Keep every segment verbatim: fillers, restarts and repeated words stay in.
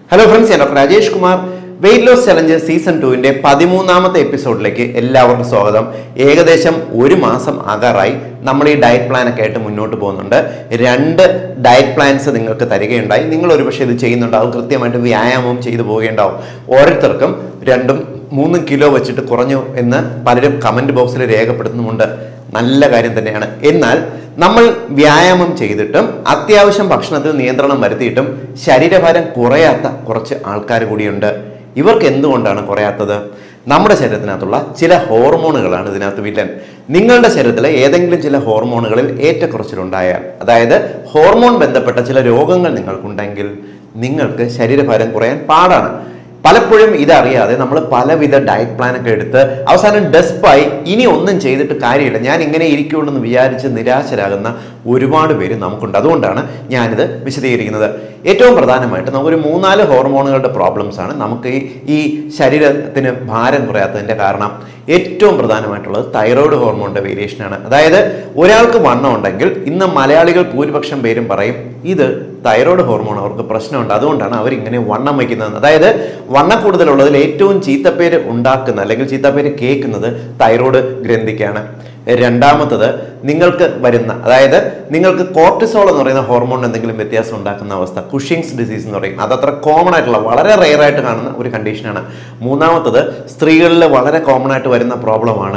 Hello friends, ഞാൻ doctor Rajesh Kumar. Weight loss challenge season ടുവിന്റെ പതിമൂന്നാമത്തെ എപ്പിസോഡിലേക്ക് എല്ലാവർക്കും സ്വാഗതം. ഏകദേശം ഒരു മാസം ആകാറായി നമ്മൾ ഈ ഡയറ്റ് പ്ലാൻ ഒക്കെ ആയിട്ട് മുന്നോട്ട് പോകുന്നുണ്ട്. രണ്ട് ഡയറ്റ് പ്ലാൻസ് നിങ്ങൾക്ക് തരികയുണ്ടായി. നിങ്ങൾ ഒരുപക്ഷെ ഇത് ചെയ്യുന്നുണ്ടാവും, കൃത്യമായിട്ട് വ്യായാമം ചെയ്തു പോവുകയുണ്ടാവും. ഓരോരുത്തർക്കും രണ്ടും മൂന്നും കിലോ വെച്ചിട്ട് കുറഞ്ഞു എന്ന് പലരും കമന്റ് ബോക്സിൽ രേഖപ്പെടുത്തുന്നുമുണ്ട്. നല്ല കാര്യം തന്നെയാണ്. എന്നാൽ നമ്മൾ വ്യായാമം ചെയ്തിട്ടും അത്യാവശ്യം ഭക്ഷണത്തിൽ നിയന്ത്രണം വരുത്തിയിട്ടും ശരീരഭാരം കുറയാത്ത കുറച്ച് ആൾക്കാർ കൂടിയുണ്ട്. ഇവർക്ക് എന്തുകൊണ്ടാണ് കുറയാത്തത്? നമ്മുടെ ശരീരത്തിനകത്തുള്ള ചില ഹോർമോണുകളാണ് ഇതിനകത്ത് വില്ലൻ. നിങ്ങളുടെ ശരീരത്തിലെ ഏതെങ്കിലും ചില ഹോർമോണുകളിൽ ഏറ്റക്കുറച്ചിലുണ്ടായാൽ, അതായത് ഹോർമോൺ ബന്ധപ്പെട്ട ചില രോഗങ്ങൾ നിങ്ങൾക്കുണ്ടെങ്കിൽ നിങ്ങൾക്ക് ശരീരഭാരം കുറയാൻ പാടാണ്. പലപ്പോഴും ഇതറിയാതെ നമ്മൾ പലവിധ ഡയറ്റ് പ്ലാനൊക്കെ എടുത്ത് അവസാനം ഡെസ്പായി ഇനി ഒന്നും ചെയ്തിട്ട് കാര്യമില്ല, ഞാൻ ഇങ്ങനെ ഇരിക്കുള്ളൂ എന്ന് വിചാരിച്ച് നിരാശരാകുന്ന ഒരുപാട് പേര് നമുക്കുണ്ട്. അതുകൊണ്ടാണ് ഞാനിത് വിശദീകരിക്കുന്നത്. ഏറ്റവും പ്രധാനമായിട്ട് നമുക്കൊരു മൂന്നാല് ഹോർമോണുകളുടെ പ്രോബ്ലംസ് ആണ് നമുക്ക് ഈ ഈ ശരീരത്തിന് ഭാരം കുറയാത്തതിൻ്റെ കാരണം. ഏറ്റവും പ്രധാനമായിട്ടുള്ളത് തൈറോയ്ഡ് ഹോർമോണിൻ്റെ വേരിയേഷനാണ്. അതായത് ഒരാൾക്ക് വണ്ണം ഉണ്ടെങ്കിൽ ഇന്ന് മലയാളികൾ ഭൂരിപക്ഷം പേരും പറയും ഇത് തൈറോയ്ഡ് ഹോർമോൺ അവർക്ക് പ്രശ്നമുണ്ട്, അതുകൊണ്ടാണ് അവരിങ്ങനെ വണ്ണം വയ്ക്കുന്നത്. അതായത് വണ്ണം കൂടുതലുള്ളതിൽ ഏറ്റവും ചീത്തപ്പേര് ഉണ്ടാക്കുന്ന അല്ലെങ്കിൽ ചീത്തപ്പേര് കേൾക്കുന്നത് തൈറോയ്ഡ് ഗ്രന്ഥിക്കാണ്. രണ്ടാമത്തത് നിങ്ങൾക്ക് വരുന്ന, അതായത് നിങ്ങൾക്ക് കോർട്ടിസോൾ എന്ന് പറയുന്ന ഹോർമോൺ എന്തെങ്കിലും വ്യത്യാസം ഉണ്ടാക്കുന്ന അവസ്ഥ, കുഷിങ്സ് ഡിസീസ് എന്ന് പറയും. അതത്ര കോമൺ ആയിട്ടുള്ള വളരെ റെയർ ആയിട്ട് കാണുന്ന ഒരു കണ്ടീഷനാണ്. മൂന്നാമത്തത് സ്ത്രീകളിൽ വളരെ കോമൺ ആയിട്ട് വരുന്ന പ്രോബ്ലമാണ്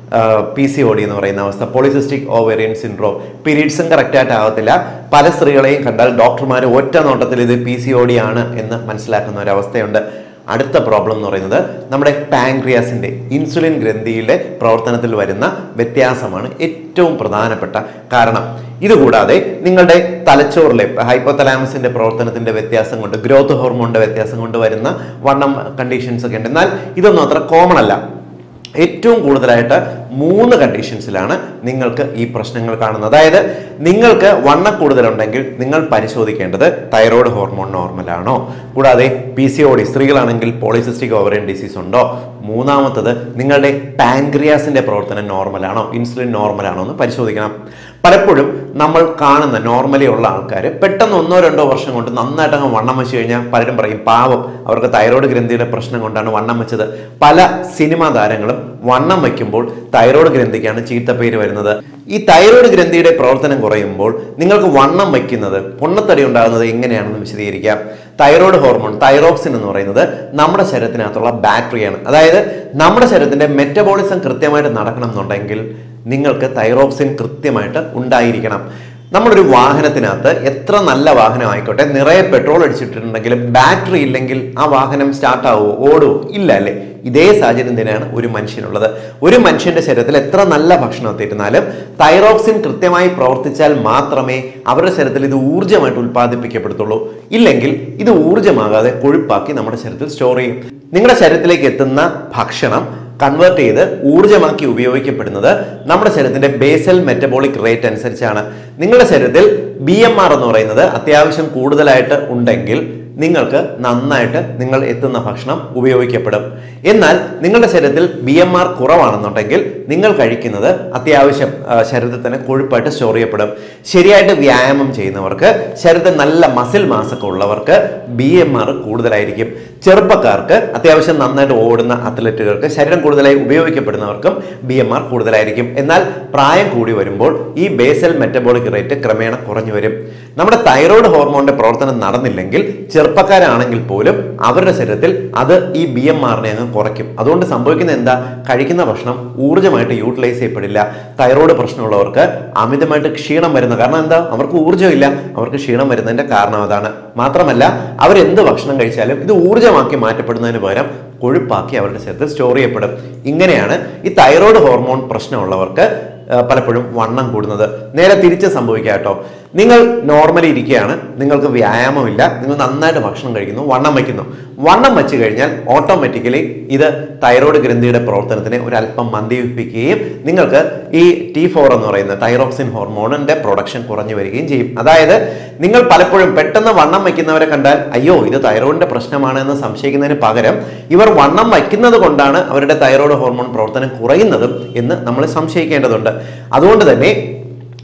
പി സി ഒ ഡി എന്ന് പറയുന്ന അവസ്ഥ, പോളിസിസ്റ്റിക് ഓവേറിയൻ സിൻഡ്രോം. പീരീഡ്സും കറക്റ്റായിട്ട് ആകത്തില്ല. പല സ്ത്രീകളെയും കണ്ടാൽ ഡോക്ടർമാർ ഒറ്റ നോട്ടത്തിൽ ഇത് പി സി ഒ ഡി ആണ് എന്ന് മനസ്സിലാക്കുന്ന ഒരവസ്ഥയുണ്ട്. അടുത്ത പ്രോബ്ലം എന്ന് പറയുന്നത് നമ്മുടെ പാൻക്രിയാസിൻ്റെ ഇൻസുലിൻ ഗ്രന്ഥിയുടെ പ്രവർത്തനത്തിൽ വരുന്ന വ്യത്യാസമാണ് ഏറ്റവും പ്രധാനപ്പെട്ട കാരണം. ഇതുകൂടാതെ നിങ്ങളുടെ തലച്ചോറിലെ ഹൈപ്പോതലാമസിന്റെ പ്രവർത്തനത്തിന്റെ വ്യത്യാസം കൊണ്ട്, ഗ്രോത്ത് ഹോർമോണിന്റെ വ്യത്യാസം കൊണ്ട് വരുന്ന വണ്ണം കണ്ടീഷൻസ് ഒക്കെ ഉണ്ട്. എന്നാൽ ഇതൊന്നും അത്ര കോമൺ അല്ല. ഏറ്റവും കൂടുതലായിട്ട് മൂന്ന് കണ്ടീഷൻസിലാണ് നിങ്ങൾക്ക് ഈ പ്രശ്നങ്ങൾ കാണുന്നത്. അതായത് നിങ്ങൾക്ക് വണ്ണം കൂടുതലുണ്ടെങ്കിൽ നിങ്ങൾ പരിശോധിക്കേണ്ടത് തൈറോയ്ഡ് ഹോർമോൺ നോർമലാണോ, കൂടാതെ പി സി ഒ ഡി സ്ത്രീകളാണെങ്കിൽ പോളിസിസ്റ്റിക് ഓവറിയൻ ഡിസീസ് ഉണ്ടോ, മൂന്നാമത്തത് നിങ്ങളുടെ പാൻക്രിയാസിന്റെ പ്രവർത്തനം നോർമലാണോ, ഇൻസുലിൻ നോർമലാണോ എന്ന് പരിശോധിക്കണം. പലപ്പോഴും നമ്മൾ കാണുന്ന നോർമലി ഉള്ള ആൾക്കാർ പെട്ടെന്ന് ഒന്നോ രണ്ടോ വർഷം കൊണ്ട് നന്നായിട്ട് അങ്ങ് വണ്ണം വെച്ച് കഴിഞ്ഞാൽ പലരും പറയും പാവം അവർക്ക് തൈറോയ്ഡ് ഗ്രന്ഥിയുടെ പ്രശ്നം കൊണ്ടാണ് വണ്ണം വെച്ചത്. പല സിനിമാ താരങ്ങളും വണ്ണം വയ്ക്കുമ്പോൾ തൈറോയ്ഡ് ഗ്രന്ഥിക്കാണ് ചീത്തപ്പേര് വരുന്നത്. ഈ തൈറോയ്ഡ് ഗ്രന്ഥിയുടെ പ്രവർത്തനം കുറയുമ്പോൾ നിങ്ങൾക്ക് വണ്ണം വയ്ക്കുന്നത്, പൊണ്ണത്തടി ഉണ്ടാകുന്നത് എങ്ങനെയാണെന്ന് വിശദീകരിക്കാം. തൈറോയ്ഡ് ഹോർമോൺ തൈറോക്സിൻ എന്ന് പറയുന്നത് നമ്മുടെ ശരീരത്തിനകത്തുള്ള ബാറ്ററിയാണ്. അതായത് നമ്മുടെ ശരീരത്തിന്റെ മെറ്റബോളിസം കൃത്യമായിട്ട് നടക്കണം എന്നുണ്ടെങ്കിൽ നിങ്ങൾക്ക് തൈറോക്സിൻ കൃത്യമായിട്ട് ഉണ്ടായിരിക്കണം. നമ്മളൊരു വാഹനത്തിനകത്ത് എത്ര നല്ല വാഹനം ആയിക്കോട്ടെ, നിറയെ പെട്രോൾ അടിച്ചിട്ടുണ്ടെങ്കിലും ബാറ്ററി ഇല്ലെങ്കിൽ ആ വാഹനം സ്റ്റാർട്ട് ആവുമോ, ഓടുമോ? ഇല്ല അല്ലേ? ഇതേ സാഹചര്യം തന്നെയാണ് ഒരു മനുഷ്യനുള്ളത്. ഒരു മനുഷ്യന്റെ ശരീരത്തിൽ എത്ര നല്ല ഭക്ഷണം എത്തിയിരുന്നാലും തൈറോക്സിൻ കൃത്യമായി പ്രവർത്തിച്ചാൽ മാത്രമേ അവരുടെ ശരീരത്തിൽ ഇത് ഊർജ്ജമായിട്ട് ഉൽപ്പാദിപ്പിക്കപ്പെടുത്തുള്ളൂ. ഇല്ലെങ്കിൽ ഇത് ഊർജ്ജമാകാതെ കൊഴുപ്പാക്കി നമ്മുടെ ശരീരത്തിൽ സ്റ്റോർ ചെയ്യും. നിങ്ങളുടെ ശരീരത്തിലേക്ക് എത്തുന്ന ഭക്ഷണം കൺവേർട്ട് ചെയ്ത് ഊർജ്ജമാക്കി ഉപയോഗിക്കപ്പെടുന്നത് നമ്മുടെ ശരീരത്തിന്റെ ബേസൽ മെറ്റബോളിക് റേറ്റ് അനുസരിച്ചാണ്. നിങ്ങളുടെ ശരീരത്തിൽ ബി എം ആർ എന്ന് പറയുന്നത് അത്യാവശ്യം കൂടുതലായിട്ട് ഉണ്ടെങ്കിൽ നിങ്ങൾക്ക് നന്നായിട്ട് നിങ്ങൾ എത്തുന്ന ഭക്ഷണം ഉപയോഗിക്കപ്പെടും. എന്നാൽ നിങ്ങളുടെ ശരീരത്തിൽ ബി എം ആർ കുറവാണെന്നുണ്ടെങ്കിൽ നിങ്ങൾ കഴിക്കുന്നത് അത്യാവശ്യം ശരീരത്തിൽ തന്നെ കൊഴുപ്പായിട്ട് സ്റ്റോർ ചെയ്യപ്പെടും. ശരിയായിട്ട് വ്യായാമം ചെയ്യുന്നവർക്ക്, ശരീരത്തിൽ നല്ല മസിൽ മാസൊക്കെ ഉള്ളവർക്ക് ബി എം ആർ കൂടുതലായിരിക്കും. ചെറുപ്പക്കാർക്ക്, അത്യാവശ്യം നന്നായിട്ട് ഓടുന്ന അത്ലറ്റുകൾക്ക്, ശരീരം കൂടുതലായി ഉപയോഗിക്കപ്പെടുന്നവർക്കും ബി എം ആർ കൂടുതലായിരിക്കും. എന്നാൽ പ്രായം കൂടി വരുമ്പോൾ ഈ ബേസൽ മെറ്റബോളിക് റേറ്റ് ക്രമേണ കുറഞ്ഞു വരും. നമ്മുടെ തൈറോയ്ഡ് ഹോർമോണിന്റെ പ്രവർത്തനം നടന്നില്ലെങ്കിൽ ചെറുപ്പക്കാരാണെങ്കിൽ പോലും അവരുടെ ശരീരത്തിൽ അത് ഈ ബി എം ആറിനെ അങ്ങ് കുറയ്ക്കും. അതുകൊണ്ട് സംഭവിക്കുന്നത് എന്താ? കഴിക്കുന്ന ഭക്ഷണം ഊർജ്ജമായിട്ട് യൂട്ടിലൈസ് ചെയ്യപ്പെടില്ല. തൈറോയ്ഡ് പ്രശ്നമുള്ളവർക്ക് അമിതമായിട്ട് ക്ഷീണം വരുന്ന കാരണം എന്താ? അവർക്ക് ഊർജ്ജമില്ല. അവർക്ക് ക്ഷീണം വരുന്നതിന്റെ കാരണം അതാണ്. മാത്രമല്ല അവരെന്ത് ഭക്ഷണം കഴിച്ചാലും ഇത് ഊർജ്ജമാക്കി മാറ്റപ്പെടുന്നതിന് പകരം കൊഴുപ്പാക്കി അവരുടെ ശരീരത്തിൽ സ്റ്റോർ ചെയ്യപ്പെടും. ഇങ്ങനെയാണ് ഈ തൈറോയ്ഡ് ഹോർമോൺ പ്രശ്നമുള്ളവർക്ക് പലപ്പോഴും വണ്ണം കൂടുന്നത്. നേരെ തിരിച്ച് സംഭവിക്കുക കേട്ടോ. നിങ്ങൾ നോർമലി ഇരിക്കുകയാണ്, നിങ്ങൾക്ക് വ്യായാമമില്ല, നിങ്ങൾ നന്നായിട്ട് ഭക്ഷണം കഴിക്കുന്നു, വണ്ണം വയ്ക്കുന്നു. വണ്ണം വെച്ച് കഴിഞ്ഞാൽ ഓട്ടോമാറ്റിക്കലി ഇത് തൈറോയ്ഡ് ഗ്രന്ഥിയുടെ പ്രവർത്തനത്തിനെ ഒരല്പം മന്ദീകരിപ്പിക്കുകയും നിങ്ങൾക്ക് ഈ ടി ഫോർ എന്ന് പറയുന്ന തൈറോക്സിൻ ഹോർമോണിന്റെ പ്രൊഡക്ഷൻ കുറഞ്ഞു വരികയും ചെയ്യും. അതായത് നിങ്ങൾ പലപ്പോഴും പെട്ടെന്ന് വണ്ണം വയ്ക്കുന്നവരെ കണ്ടാൽ അയ്യോ ഇത് തൈറോയിഡിന്റെ പ്രശ്നമാണ് എന്ന് സംശയിക്കുന്നതിന് പകരം ഇവർ വണ്ണം വയ്ക്കുന്നത് കൊണ്ടാണ് അവരുടെ തൈറോയ്ഡ് ഹോർമോൺ പ്രവർത്തനം കുറയുന്നതും എന്ന് നമ്മൾ സംശയിക്കേണ്ടതുണ്ട്. അതുകൊണ്ട് തന്നെ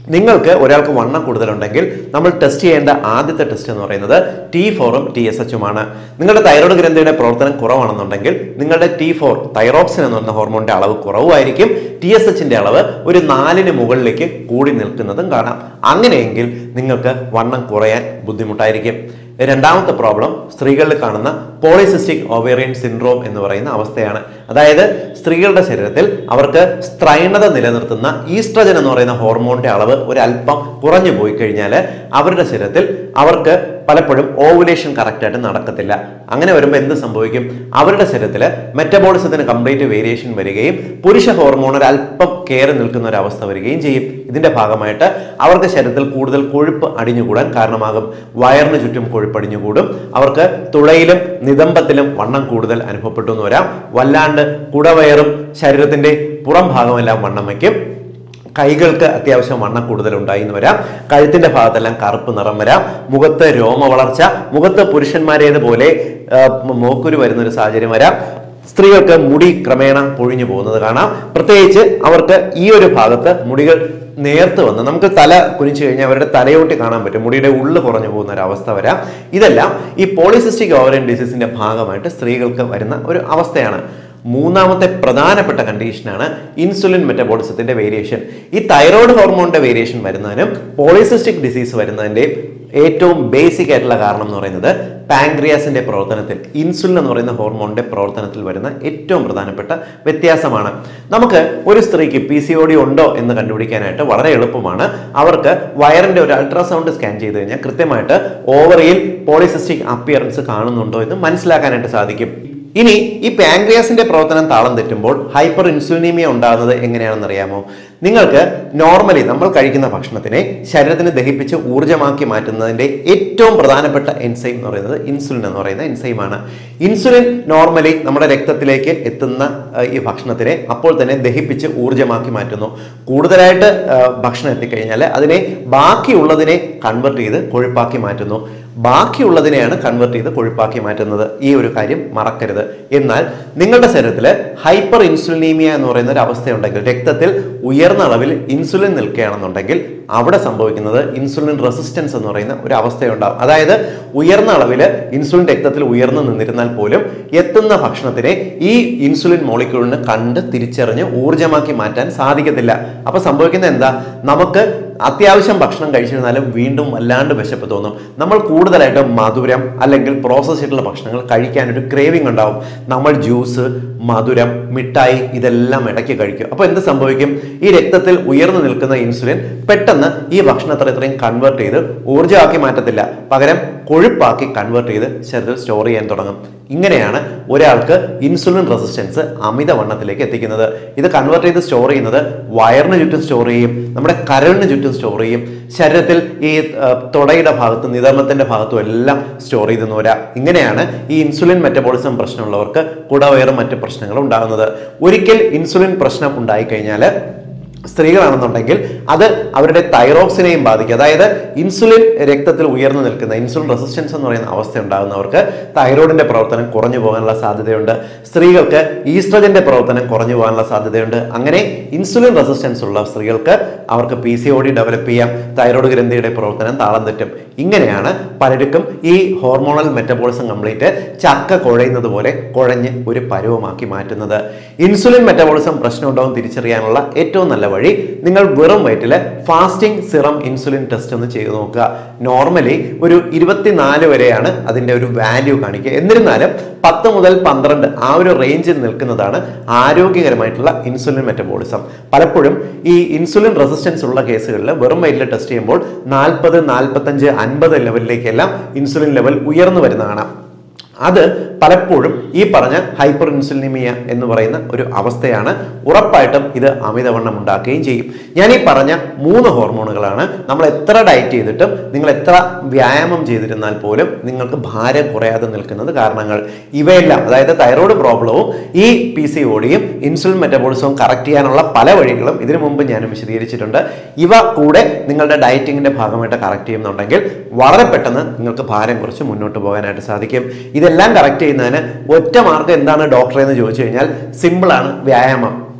നിങ്ങൾക്ക് ഒരാൾക്ക് വണ്ണം കൂടുതലുണ്ടെങ്കിൽ നമ്മൾ ടെസ്റ്റ് ചെയ്യേണ്ട ആദ്യത്തെ ടെസ്റ്റ് എന്ന് പറയുന്നത് ടി ഫോറും ടി എസ് എച്ചുമാണ്. നിങ്ങളുടെ തൈറോയ്ഡ് ഗ്രന്ഥിയുടെ പ്രവർത്തനം കുറവാണെന്നുണ്ടെങ്കിൽ നിങ്ങളുടെ ടി ഫോർ തൈറോക്സിൻ എന്ന് പറയുന്ന ഹോർമോണിന്റെ അളവ് കുറവായിരിക്കും. ടി എസ് എച്ചിന്റെ അളവ് ഒരു നാലിന് മുകളിലേക്ക് കൂടി നിൽക്കുന്നതും കാണാം. അങ്ങനെയെങ്കിൽ നിങ്ങൾക്ക് വണ്ണം കുറയാൻ ബുദ്ധിമുട്ടായിരിക്കും. രണ്ടാമത്തെ പ്രോബ്ലം സ്ത്രീകളിൽ കാണുന്ന പോളിസിസ്റ്റിക് ഓവേറിയൻ സിൻഡ്രോം എന്ന് പറയുന്ന അവസ്ഥയാണ്. അതായത് സ്ത്രീകളുടെ ശരീരത്തിൽ അവർക്ക് സ്ത്രൈണത നിലനിർത്തുന്ന ഈസ്ട്രജൻ എന്ന് പറയുന്ന ഹോർമോണിന്റെ അളവ് ഒരല്പം കുറഞ്ഞു പോയി കഴിഞ്ഞാൽ അവരുടെ ശരീരത്തിൽ അവർക്ക് പലപ്പോഴും ഓവുലേഷൻ കറക്റ്റായിട്ട് നടക്കത്തില്ല. അങ്ങനെ വരുമ്പോൾ എന്ത് സംഭവിക്കും? അവരുടെ ശരീരത്തിൽ മെറ്റബോളിസത്തിന് കംപ്ലീറ്റ് വേരിയേഷൻ വരികയും പുരുഷ ഹോർമോൺ ഒരു അല്പം കയറി നിൽക്കുന്ന ഒരു അവസ്ഥ വരികയും ചെയ്യും. ഇതിന്റെ ഭാഗമായിട്ട് അവർക്ക് ശരീരത്തിൽ കൂടുതൽ കൊഴുപ്പ് അടിഞ്ഞുകൂടാൻ കാരണമാകും. വയറിന് ചുറ്റും കൊഴുപ്പ് അടിഞ്ഞുകൂടും. അവർക്ക് തുളയിലും നിതംബത്തിലും വണ്ണം കൂടുതൽ അനുഭവപ്പെട്ടു എന്ന് വരാം. വല്ലാണ്ട് കുടവയറും ശരീരത്തിന്റെ പുറം ഭാഗമെല്ലാം വണ്ണം വയ്ക്കും. കൈകൾക്ക് അത്യാവശ്യം വണ്ണം കൂടുതൽ ഉണ്ടായി എന്ന് വരാം. കഴുത്തിന്റെ ഭാഗത്തെല്ലാം കറുപ്പ് നിറം വരാം. മുഖത്ത് രോമ വളർച്ച, മുഖത്ത് പുരുഷന്മാരേതുപോലെ മോക്കുരു വരുന്ന ഒരു സാഹചര്യം വരാം. സ്ത്രീകൾക്ക് മുടി ക്രമേണ പൊഴിഞ്ഞു പോകുന്നത് കാണാം. പ്രത്യേകിച്ച് അവർക്ക് ഈ ഒരു ഭാഗത്ത് മുടികൾ നേർത്ത് വന്ന് നമുക്ക് തല കുനിച്ചു കഴിഞ്ഞാൽ അവരുടെ തലയോട്ടി കാണാൻ പറ്റും. മുടിയുടെ ഉള്ളു കുറഞ്ഞു പോകുന്ന ഒരു അവസ്ഥ വരാം. ഇതെല്ലാം ഈ പോളിസിസ്റ്റിക് ഓവറിയൻ ഡിസീസിന്റെ ഭാഗമായിട്ട് സ്ത്രീകൾക്ക് വരുന്ന ഒരു അവസ്ഥയാണ്. മൂന്നാമത്തെ പ്രധാനപ്പെട്ട കണ്ടീഷനാണ് ഇൻസുലിൻ മെറ്റബോളിസത്തിന്റെ വേരിയേഷൻ. ഈ തൈറോയ്ഡ് ഹോർമോണിന്റെ വേരിയേഷൻ വരുന്നതിനും പോളിസിസ്റ്റിക് ഡിസീസ് വരുന്നതിന്റെയും ഏറ്റവും ബേസിക് ആയിട്ടുള്ള കാരണം എന്ന് പറയുന്നത് പാൻക്രിയാസിന്റെ പ്രവർത്തനത്തിൽ ഇൻസുലിൻ എന്ന് പറയുന്ന ഹോർമോണിന്റെ പ്രവർത്തനത്തിൽ വരുന്ന ഏറ്റവും പ്രധാനപ്പെട്ട വ്യത്യാസമാണ്. നമുക്ക് ഒരു സ്ത്രീക്ക് പി സി ഒ ഡി ഉണ്ടോ എന്ന് കണ്ടുപിടിക്കാനായിട്ട് വളരെ എളുപ്പമാണ്. അവർക്ക് വയറിന്റെ ഒരു അൾട്രാസൗണ്ട് സ്കാൻ ചെയ്ത് കഴിഞ്ഞാൽ കൃത്യമായിട്ട് ഓവറിയിൽ പോളിസിസ്റ്റിക് അപ്പിയറൻസ് കാണുന്നുണ്ടോ എന്ന് മനസ്സിലാക്കാനായിട്ട് സാധിക്കും. ഇനി ഈ പാൻക്രിയാസിന്റെ പ്രവർത്തനം താളം തെറ്റുമ്പോൾ ഹൈപ്പർ ഇൻസുലിനീമിയ ഉണ്ടാകുന്നത് എങ്ങനെയാണെന്ന് അറിയാമോ? നിങ്ങൾക്ക് നോർമലി നമ്മൾ കഴിക്കുന്ന ഭക്ഷണത്തിനെ ശരീരത്തിന് ദഹിപ്പിച്ച് ഊർജ്ജമാക്കി മാറ്റുന്നതിന്റെ ഏറ്റവും പ്രധാനപ്പെട്ട എൻസൈം എന്ന് പറയുന്നത് ഇൻസുലിൻ എന്ന് പറയുന്ന എൻസൈമാണ്. ഇൻസുലിൻ നോർമലി നമ്മുടെ രക്തത്തിലേക്ക് എത്തുന്ന ഈ ഭക്ഷണത്തിനെ അപ്പോൾ തന്നെ ദഹിപ്പിച്ച് ഊർജ്ജമാക്കി മാറ്റുന്നു. കൂടുതലായിട്ട് ഭക്ഷണം എത്തിക്കഴിഞ്ഞാൽ അതിനെ ബാക്കിയുള്ളതിനെ കൺവെർട്ട് ചെയ്ത് കൊഴുപ്പാക്കി മാറ്റുന്നു. ബാക്കിയുള്ളതിനെയാണ് കൺവെർട്ട് ചെയ്ത് കൊഴുപ്പാക്കി മാറ്റുന്നത്. ഈ ഒരു കാര്യം മറക്കരുത്. എന്നാൽ നിങ്ങളുടെ ശരീരത്തിൽ ഹൈപ്പർ ഇൻസുലിനീമിയ എന്ന് പറയുന്ന ഒരു അവസ്ഥയുണ്ടെങ്കിൽ, രക്തത്തിൽ ഉയർന്ന അളവിൽ ഇൻസുലിൻ നിൽക്കുകയാണെന്നുണ്ടെങ്കിൽ അവിടെ സംഭവിക്കുന്നത് ഇൻസുലിൻ റെസിസ്റ്റൻസ് എന്ന് പറയുന്ന ഒരു അവസ്ഥയുണ്ടാകും. അതായത് ഉയർന്ന അളവിൽ ഇൻസുലിൻ രക്തത്തിൽ ഉയർന്നു നിന്നിരുന്നാൽ പോലും എത്തുന്ന ഭക്ഷണത്തിനെ ഈ ഇൻസുലിൻ മോളിക്യൂളിന് കണ്ട് തിരിച്ചറിഞ്ഞ് ഊർജ്ജമാക്കി മാറ്റാൻ സാധിക്കത്തില്ല. അപ്പൊ സംഭവിക്കുന്നത് എന്താ? നമുക്ക് അത്യാവശ്യം ഭക്ഷണം കഴിച്ചിരുന്നാലും വീണ്ടും വല്ലാണ്ട് വിശപ്പ് തോന്നും. നമ്മൾ കൂടുതലായിട്ട് മധുരം അല്ലെങ്കിൽ പ്രോസസ് ചെയ്തിട്ടുള്ള ഭക്ഷണങ്ങൾ കഴിക്കാൻ ഒരു ക്രേവിംഗ് ഉണ്ടാവും. നമ്മൾ ജ്യൂസ്, മധുരം, മിഠായി ഇതെല്ലാം ഇടയ്ക്ക് കഴിക്കും. അപ്പൊ എന്ത് സംഭവിക്കും? ഈ രക്തത്തിൽ ഉയർന്നു നിൽക്കുന്ന ഇൻസുലിൻ പെട്ടെന്ന് ഈ ഭക്ഷണത്തെ ഇത്രയും കൺവേർട്ട് ചെയ്ത് ഊർജ്ജമാക്കി മാറ്റത്തില്ല, പകരം കൊഴുപ്പാക്കി കൺവേർട്ട് ചെയ്ത് ശരീരത്തിൽ സ്റ്റോർ ചെയ്യാൻ തുടങ്ങും. ഇങ്ങനെയാണ് ഒരാൾക്ക് ഇൻസുലിൻ റെസിസ്റ്റൻസ് അമിതവണ്ണത്തിലേക്ക് എത്തിക്കുന്നത്. ഇത് കൺവേർട്ട് ചെയ്ത് സ്റ്റോർ ചെയ്യുന്നത് വയറിന് ചുറ്റും സ്റ്റോർ ചെയ്യും, നമ്മുടെ കരളിന് ചുറ്റും സ്റ്റോർ ചെയ്യും, ശരീരത്തിൽ ഈ തുടയുടെ ഭാഗത്തും നിതംബത്തിന്റെ ഭാഗത്തും എല്ലാം സ്റ്റോർ ചെയ്തെന്ന് വരാം. ഇങ്ങനെയാണ് ഈ ഇൻസുലിൻ മെറ്റബോളിസം പ്രശ്നമുള്ളവർക്ക് കുടവയറും മറ്റ് പ്രശ്നങ്ങളും ഉണ്ടാകുന്നത്. ഒരിക്കൽ ഇൻസുലിൻ പ്രശ്നം ഉണ്ടായിക്കഴിഞ്ഞാൽ സ്ത്രീകളാണെന്നുണ്ടെങ്കിൽ അത് അവരുടെ തൈറോക്സിനെയും ബാധിക്കും. അതായത് ഇൻസുലിൻ രക്തത്തിൽ ഉയർന്നു നിൽക്കുന്ന ഇൻസുലിൻ റെസിസ്റ്റൻസ് എന്ന് പറയുന്ന അവസ്ഥ ഉണ്ടാകുന്നവർക്ക് തൈറോയിഡിന്റെ പ്രവർത്തനം കുറഞ്ഞു പോകാനുള്ള സാധ്യതയുണ്ട്. സ്ത്രീകൾക്ക് ഈസ്ട്രജന്റെ പ്രവർത്തനം കുറഞ്ഞു പോകാനുള്ള സാധ്യതയുണ്ട്. അങ്ങനെ ഇൻസുലിൻ റെസിസ്റ്റൻസ് ഉള്ള സ്ത്രീകൾക്ക് അവർക്ക് P C O D develop ചെയ്യാം, തൈറോയ്ഡ് ഗ്രന്ഥിയുടെ പ്രവർത്തനം താളം തെറ്റും. ഇങ്ങനെയാണ് പലർക്കും ഈ ഹോർമോണൽ മെറ്റബോളിസം കംപ്ലീറ്റ് ചക്ക കുഴയുന്നത് പോലെ കുഴഞ്ഞ് ഒരു പരുവമാക്കി മാറ്റുന്നത്. ഇൻസുലിൻ മെറ്റബോളിസം പ്രശ്നം ഉണ്ടാവും തിരിച്ചറിയാനുള്ള ഏറ്റവും നല്ല വഴി നിങ്ങൾ വെറും വയറ്റിൽ ഫാസ്റ്റിംഗ് സിറം ഇൻസുലിൻ ടെസ്റ്റ് ഒന്ന് ചെയ്ത് നോക്കുക. നോർമലി ഒരു ഇരുപത്തിനാല് വരെയാണ് അതിന്റെ ഒരു വാല്യൂ കാണിക്കുക. എന്നിരുന്നാലും പത്ത് മുതൽ പന്ത്രണ്ട് ആ ഒരു റേഞ്ചിൽ നിൽക്കുന്നതാണ് ആരോഗ്യകരമായിട്ടുള്ള ഇൻസുലിൻ മെറ്റബോളിസം. പലപ്പോഴും ഈ ഇൻസുലിൻ റെസിസ്റ്റൻസ് ഉള്ള കേസുകളിൽ വെറും വയറ്റിൽ ടെസ്റ്റ് ചെയ്യുമ്പോൾ നാൽപ്പത്, നാൽപ്പത്തഞ്ച്, അൻപത് ലെവലിലേക്കെല്ലാം ഇൻസുലിൻ ലെവൽ ഉയർന്നു വരുന്നതാണ്. അത് പലപ്പോഴും ഈ പറഞ്ഞ ഹൈപ്പർ ഇൻസുലിനിമിയ എന്ന് പറയുന്ന ഒരു അവസ്ഥയാണ്. ഉറപ്പായിട്ടും ഇത് അമിതവണ്ണം ഉണ്ടാക്കുകയും ചെയ്യും. ഞാൻ ഈ പറഞ്ഞ മൂന്ന് ഹോർമോണുകളാണ് നമ്മൾ എത്ര ഡയറ്റ് ചെയ്തിട്ടും നിങ്ങൾ എത്ര വ്യായാമം ചെയ്തിരുന്നാൽ പോലും നിങ്ങൾക്ക് ഭാരം കുറയാതെ നിൽക്കുന്നത് കാരണങ്ങൾ. ഇവയെല്ലാം അതായത് തൈറോയ്ഡ് പ്രോബ്ലവും ഈ പി സി ഒ ഡിയും ഇൻസുലിൻ മെറ്റബോളിസവും കറക്റ്റ് ചെയ്യാനുള്ള പല വഴികളും ഇതിനു മുമ്പ് ഞാൻ വിശദീകരിച്ചിട്ടുണ്ട്. ഇവ കൂടെ നിങ്ങളുടെ ഡയറ്റിങ്ങിന്റെ ഭാഗമായിട്ട് കറക്റ്റ് ചെയ്യുന്നുണ്ടെങ്കിൽ വളരെ പെട്ടെന്ന് നിങ്ങൾക്ക് ഭാരം കുറച്ച് മുന്നോട്ട് പോകാനായിട്ട് സാധിക്കും. ഇതെല്ലാം കറക്റ്റ് ചെയ്യുന്നതിന് ഒറ്റ മാർഗം എന്താണ് ഡോക്ടറെ എന്ന് ചോദിച്ചു കഴിഞ്ഞാൽ സിമ്പിളാണ്, വ്യായാമം.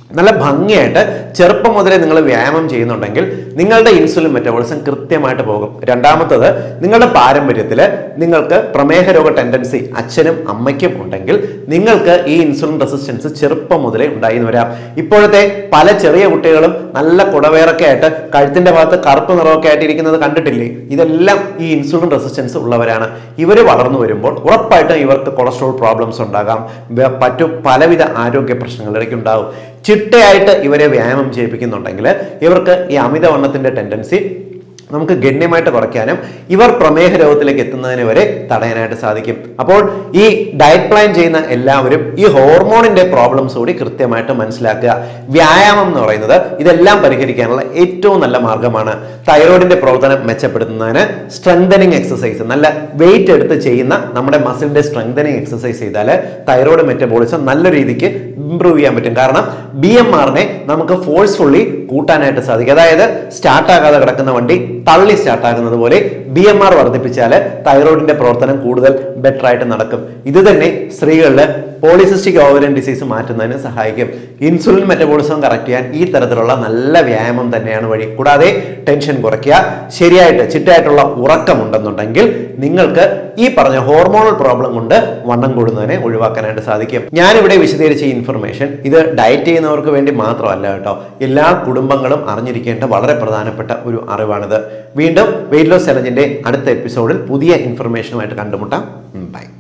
നല്ല ഭംഗിയായിട്ട് ചെറുപ്പം മുതലേ നിങ്ങൾ വ്യായാമം ചെയ്യുന്നുണ്ടെങ്കിൽ നിങ്ങളുടെ ഇൻസുലിൻ മെറ്റബോളിസം കൃത്യമായിട്ട് പോകും. രണ്ടാമത്തത്, നിങ്ങളുടെ പാരമ്പര്യത്തിൽ നിങ്ങൾക്ക് പ്രമേഹ രോഗ ടെൻഡൻസി അച്ഛനും അമ്മയ്ക്കും ഉണ്ടെങ്കിൽ നിങ്ങൾക്ക് ഈ ഇൻസുലിൻ റെസിസ്റ്റൻസ് ചെറുപ്പം മുതലേ ഉണ്ടായി വരാം. ഇപ്പോഴത്തെ പല ചെറിയ കുട്ടികളും നല്ല കുടവേറൊക്കെ ആയിട്ട് കഴുത്തിന്റെ ഭാഗത്ത് കറുപ്പ് നിറമൊക്കെ ആയിട്ട് ഇരിക്കുന്നത് കണ്ടിട്ടില്ലേ? ഇതെല്ലാം ഈ ഇൻസുലിൻ റെസിസ്റ്റൻസ് ഉള്ളവരാണ്. ഇവർ വളർന്നു വരുമ്പോൾ ഉറപ്പായിട്ടും ഇവർക്ക് കൊളസ്ട്രോൾ പ്രോബ്ലംസ് ഉണ്ടാകാം, മറ്റു പലവിധ ആരോഗ്യ പ്രശ്നങ്ങളിലേക്ക് ഉണ്ടാകും. ചിട്ടയായിട്ട് ഇവരെ വ്യായാമം ചെയ്യിപ്പിക്കുന്നുണ്ടെങ്കിൽ ഇവർക്ക് ഈ അമിതവണ്ണത്തിന്റെ ടെൻഡൻസി നമുക്ക് ഗണ്യമായിട്ട് കുറയ്ക്കാനും ഇവർ പ്രമേഹ രോഗത്തിലേക്ക് എത്തുന്നതിന് വരെ തടയാനായിട്ട് സാധിക്കും. അപ്പോൾ ഈ ഡയറ്റ് പ്ലാൻ ചെയ്യുന്ന എല്ലാവരും ഈ ഹോർമോണിന്റെ പ്രോബ്ലംസ് കൂടി കൃത്യമായിട്ട് മനസ്സിലാക്കുക. വ്യായാമം എന്ന് പറയുന്നത് ഇതെല്ലാം പരിഹരിക്കാനുള്ള ഏറ്റവും നല്ല മാർഗമാണ്. തൈറോയിഡിന്റെ പ്രവർത്തനം മെച്ചപ്പെടുത്തുന്നതിന് സ്ട്രെങ്തനിങ് എക്സസൈസ്, നല്ല വെയിറ്റ് എടുത്ത് ചെയ്യുന്ന നമ്മുടെ മസിലിന്റെ സ്ട്രെങ്തനിങ് എക്സസൈസ് ചെയ്താൽ തൈറോയിഡ് മെറ്റബോളിസം നല്ല രീതിക്ക് ഇംപ്രൂവ് ചെയ്യാൻ പറ്റും. കാരണം ബി എം ആറിനെ നമുക്ക് ഫോഴ്സ്ഫുള്ളി കൂട്ടാനായിട്ട് സാധിക്കും. അതായത് സ്റ്റാർട്ട് ആകാതെ കിടക്കുന്ന വണ്ടി തള്ളി സ്റ്റാർട്ട് ആകുന്നത് പോലെ ബി എം ആർ വർദ്ധിപ്പിച്ചാൽ തൈറോയിഡിന്റെ പ്രവർത്തനം കൂടുതൽ ബെറ്റർ ആയിട്ട് നടക്കും. ഇത് തന്നെ സ്ത്രീകളിൽ പോളിസിസ്റ്റിക് ഓവറിയൻ ഡിസീസ് മാറ്റുന്നതിന് സഹായിക്കും. ഇൻസുലിൻ മെറ്റബോളിസം കറക്റ്റ് ചെയ്യാൻ ഈ തരത്തിലുള്ള നല്ല വ്യായാമം തന്നെയാണ് വഴി. കൂടാതെ ടെൻഷൻ കുറയ്ക്കുക, ശരിയായിട്ട് ചിട്ടയായിട്ടുള്ള ഉറക്കമുണ്ടെന്നുണ്ടെങ്കിൽ നിങ്ങൾക്ക് ഈ പറഞ്ഞ ഹോർമോണൽ പ്രോബ്ലം കൊണ്ട് വണ്ണം കൂടുന്നതിനെ ഒഴിവാക്കാനായിട്ട് സാധിക്കും. ഞാനിവിടെ വിശദീകരിച്ച ഈ ഇൻഫർമേഷൻ ഇത് ഡയറ്റ് ചെയ്യുന്നവർക്ക് വേണ്ടി മാത്രമല്ല കേട്ടോ, എല്ലാ കുടുംബങ്ങളും അറിഞ്ഞിരിക്കേണ്ട വളരെ പ്രധാനപ്പെട്ട ഒരു അറിവാണിത്. വീണ്ടും വെയിറ്റ് ലോസ് ചലഞ്ചിന്റെ അടുത്ത എപ്പിസോഡിൽ പുതിയ ഇൻഫർമേഷനുമായിട്ട് കണ്ടുമുട്ടാം. ബൈ.